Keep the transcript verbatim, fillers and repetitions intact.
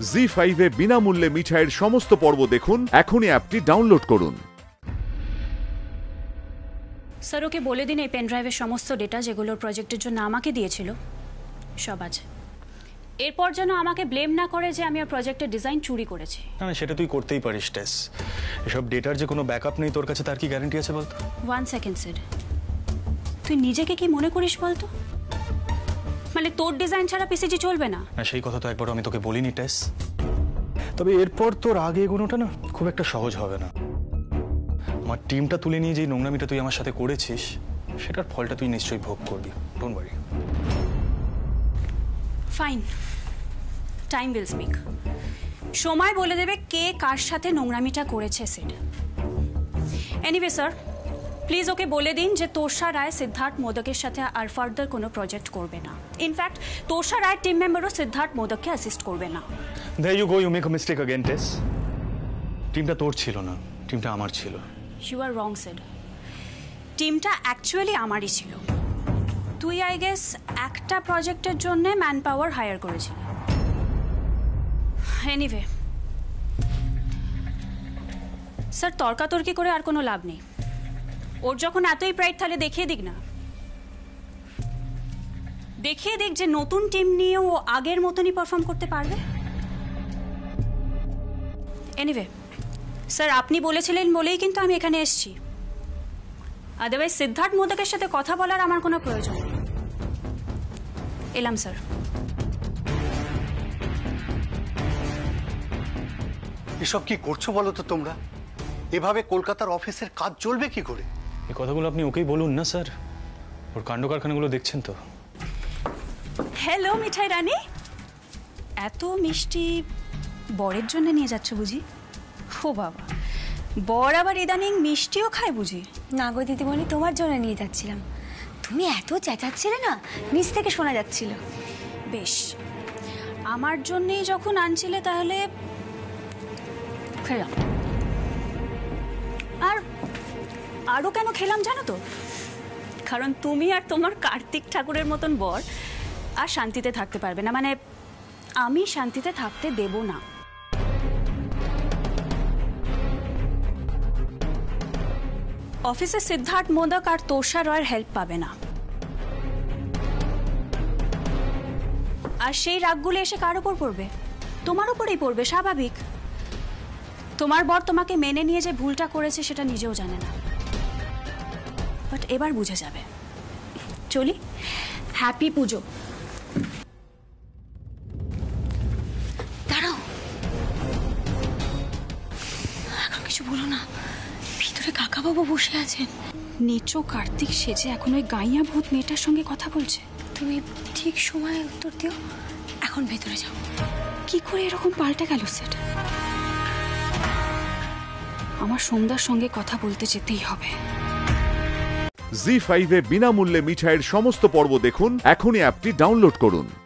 জি five এ বিনামূল্যে মিঠাইয়ের সমস্ত পর্ব দেখুন এখনই অ্যাপটি ডাউনলোড করুন। স্যার ওকে বলে দিন এই পেন ড্রাইভের সমস্ত ডেটা যেগুলোর প্রজেক্টের জন্য আমাকে দিয়েছিল সব আছে। এরপর যেন আমাকে ব্লেম না করে যে আমি ওর প্রজেক্টের ডিজাইন চুরি করেছি। না না সেটা তুই করতেই পারিস টেস। এসব ডেটার যে কোনো ব্যাকআপ নেই তোর কাছে, তার কি গ্যারান্টি আছে বলতো? ওয়ান সেকেন্ড স্যার, তুই নিজেকে কি মনে করিস বলতো? মানে তোর ডিজাইন ছাড়া পিসিজি চলবে না? না সেই কথা তো একবারও আমি তোকে বলিনি টেস। তবে এরপর তোর আগে এগোনোটা না খুব একটা সহজ হবে না। আমার টিমটা তুলে নিয়ে যে নোংরামিটা তুই আমার সাথে করেছিস সেটার ফলটা তুই নিশ্চয়ই ভোগ করবি। Don't worry. Fine, time will speak. সময় বলে দেবে কে কার সাথে নোংরামিটা করেছে সিড। এনিওয়ে স্যার, প্লিজ ওকে বলে দিন যে তোষা রায় সিদ্ধার্থ মোদকের সাথে আর ফার্দার কোনো প্রজেক্ট করবে না। ইনফ্যাক্ট তোষা রায় টিম মেম্বারও সিদ্ধার্থ মোদককে অ্যাসিস্ট করবে না। There you go, you make a mistake again, Tess. টিমটা তোর ছিল না, টিমটা আমার ছিল। ইউ আর রং সিড, টিমটা অ্যাকচুয়ালি আমারই ছিল। তুই আই গেস একটা প্রজেক্টের জন্য ম্যান পাওয়ার হায়ার করেছিলি। এনিওয়ে স্যার, তর্কাতর্কি করে আর কোনো লাভ নেই। ওর যখন এতই প্রাইড তাহলে দেখিয়ে দিক না, দেখিয়ে দিক যে নতুন টিম নিয়ে ও আগের মতনই পারফর্ম করতে পারবে। এনিওয়ে স্যার, আপনি বলেছিলেন বলেই কিন্তু আমি এখানে এসেছি। আদারওয়াইজ সিদ্ধার্থ মোদকের সাথে কথা বলার আমার কোনো প্রয়োজন নেই। এলাম স্যার। এসব কি করছো বলো তো তোমরা? এভাবে কলকাতার অফিসের কাজ চলবে কি করে? এই কথাগুলো আপনি ওকেই বলুন না স্যার, ওর কাণ্ড কারখানাগুলো দেখছেন তো। হ্যালো মিঠাই রানী, এত মিষ্টি বরের জন্য নিয়ে যাচ্ছ বুঝি? ও বাবা, বর আবার ইদানিং মিষ্টিও খায় বুঝি? না গো দিদিমণি, তোমার জন্য নিয়ে যাচ্ছিলাম। তুমি এত চেঁচাচ্ছিলে না, নিচ থেকে শোনা যাচ্ছিল। বেশ, আমার জন্যই যখন আনছিলে তাহলে খেলাম। আর আরও কেন খেলাম জানো তো? কারণ তুমি আর তোমার কার্তিক ঠাকুরের মতন বর আর শান্তিতে থাকতে পারবে না। মানে আমি শান্তিতে থাকতে দেব না। অফিসে সিদ্ধার্থ মোদক আর তোষা রয়ের হেল্প পাবে না। আর সেই রাগগুলো এসে কার উপর পড়বে? তোমার উপরেই পড়বে, স্বাভাবিক। তোমার বর তোমাকে মেনে নিয়ে যে ভুলটা করেছে সেটা নিজেও জানে না, বাট এবার বুঝে যাবে। চলি, হ্যাপি পুজো। দাঁড়াও, এখন কিছু বলো না, ভিতরে কাকাবাবু বসে আছেন। নিচো কার্তিক সেজে এখন ওই গাইয়া ভূত মেয়েটার সঙ্গে কথা বলছে। তুমি ঠিক সময়ে উত্তর দিও, এখন ভেতরে যাও। কি করে এরকম পাল্টে গেল সেটা? আমার সন্ধ্যার সঙ্গে কথা বলতে যেতেই হবে। জি ফাইভ এ বিনামূল্যে মিঠাইয়ের সমস্ত পর্ব দেখুন এখনই অ্যাপটি ডাউনলোড করুন।